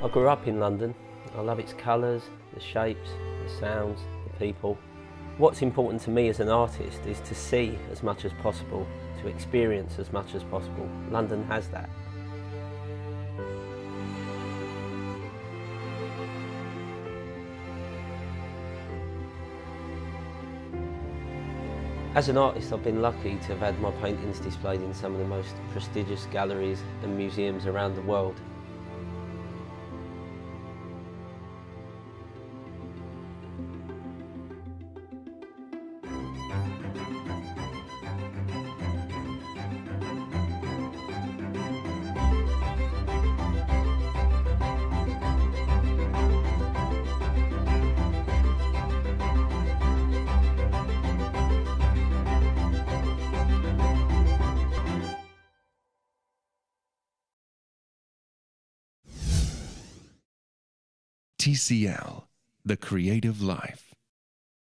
I grew up in London. I love its colours, the shapes, the sounds, the people. What's important to me as an artist is to see as much as possible, to experience as much as possible. London has that. As an artist, I've been lucky to have had my paintings displayed in some of the most prestigious galleries and museums around the world. TCL, the creative life.